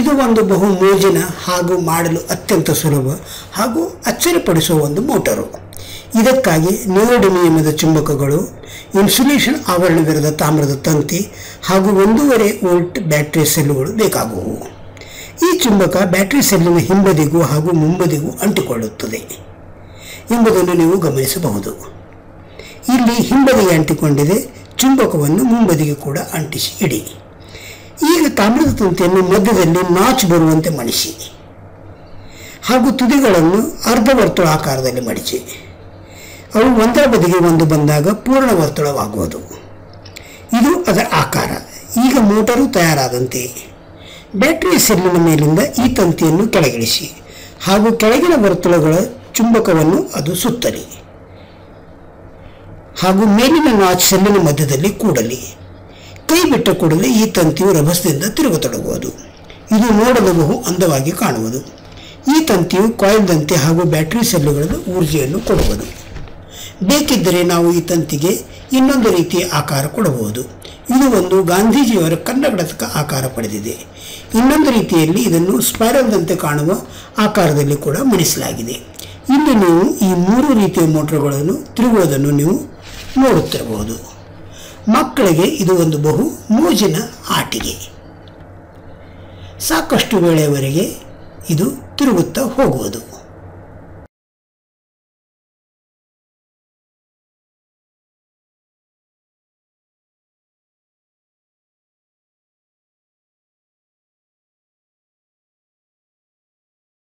ಇದು ಒಂದು ಬಹು ಮೋಜಿನ ಹಾಗೂ ಮಾಡಲು ಅತ್ಯಂತ ಸುಲಭ ಹಾಗೂ ಅಚ್ಚರಿಪಡಿಸುವ ಒಂದು ಮೋಟರು. ಇದಕ್ಕಾಗಿ ನಿಯೋಡಿಮಿಯಮದ ಚುಂಬಕಗಳು, ಇನ್ಸುಲೇಷನ್ ಆವರಣವಿರದ ತಾಮ್ರದ ತಂತಿ ಹಾಗೂ 1.5 ವೋಲ್ಟ್ ಬ್ಯಾಟರಿ ಸೆಲ್ಲುಗಳು ಬೇಕಾಗುವು. ಈ ಚುಂಬಕ ಬ್ಯಾಟರಿ ಸೆಲ್ಲಿನ ಹಿಂಬದಿಗೂ ಹಾಗೂ ಮುಂಬದಿಗೂ ಅಂಟಿಕೊಳ್ಳುತ್ತದೆ ಎಂಬುದನ್ನು ನೀವು ಗಮನಿಸಬಹುದು. ಇಲ್ಲಿ ಹಿಂಬದಿಗೆ ಅಂಟಿಕೊಂಡಿದೆ, ಚುಂಬಕವನ್ನು ಮುಂಬದಿಗೆ ಕೂಡ ಅಂಟಿಸಿ ಇಡಿ. ಈಗ ತಾಮ್ರದ ತಂತಿಯನ್ನು ಮಧ್ಯದಲ್ಲಿ ನಾಚ್ ಬರುವಂತೆ ಮಡಿಸಿ ಹಾಗೂ ತುದಿಗಳನ್ನು ಅರ್ಧ ವರ್ತುಳ ಆಕಾರದಲ್ಲಿ ಮಡಿಚಿ. ಅವು ಒಂದರ ಬದಿಗೆ ಒಂದು ಬಂದಾಗ ಪೂರ್ಣ ವರ್ತುಳವಾಗುವುದು. ಇದು ಅದರ ಆಕಾರ. ಈಗ ಮೋಟರು ತಯಾರಾದಂತೆ ಬ್ಯಾಟರಿ ಸೆಲ್ಲಿನ ಮೇಲಿಂದ ಈ ತಂತಿಯನ್ನು ಕೆಳಗಿಳಿಸಿ ಹಾಗೂ ಕೆಳಗಿನ ವರ್ತುಳಗಳ ಚುಂಬಕವನ್ನು ಅದು ಸುತ್ತಲಿ ಹಾಗೂ ಮೇಲಿನ ನಾಚ್ ಸೆಲ್ಲಿನ ಮಧ್ಯದಲ್ಲಿ ಕೂಡಲಿ. ಕೈ ಬಿಟ್ಟ ಕೂಡಲೇ ಈ ತಂತಿಯು ರಭಸದಿಂದ ತಿರುಗತೊಡಗುವುದು. ಇದು ನೋಡಲು ಬಹು ಅಂದವಾಗಿ ಕಾಣುವುದು. ಈ ತಂತಿಯು ಕಾಯಿಲ್ದಂತೆ ಹಾಗೂ ಬ್ಯಾಟರಿ ಸೆಲ್ಲುಗಳಲ್ಲಿ ಊರ್ಜೆಯನ್ನು ಕೊಡುವುದು. ಬೇಕಿದ್ದರೆ ನಾವು ಈ ತಂತಿಗೆ ಇನ್ನೊಂದು ರೀತಿಯ ಆಕಾರ ಕೊಡಬಹುದು. ಇದು ಒಂದು ಗಾಂಧೀಜಿಯವರ ಕನ್ನಡಕ ಆಕಾರ ಪಡೆದಿದೆ. ಇನ್ನೊಂದು ರೀತಿಯಲ್ಲಿ ಇದನ್ನು ಸ್ಪೈರಲ್ದಂತೆ ಕಾಣುವ ಆಕಾರದಲ್ಲಿ ಕೂಡ ಮಣಿಸಲಾಗಿದೆ. ಇಲ್ಲಿ ನೀವು ಈ 3 ರೀತಿಯ ಮೋಟರ್ಗಳನ್ನು ತಿರುಗುವುದನ್ನು ನೀವು ನೋಡುತ್ತಿರಬಹುದು. ಮಕ್ಕಳಿಗೆ ಇದು ಒಂದು ಬಹು ಮೋಜಿನ ಆಟಿಕೆ. ಸಾಕಷ್ಟು ವೇಳೆಯವರೆಗೆ ಇದು ತಿರುಗುತ್ತಾ ಹೋಗುವುದು.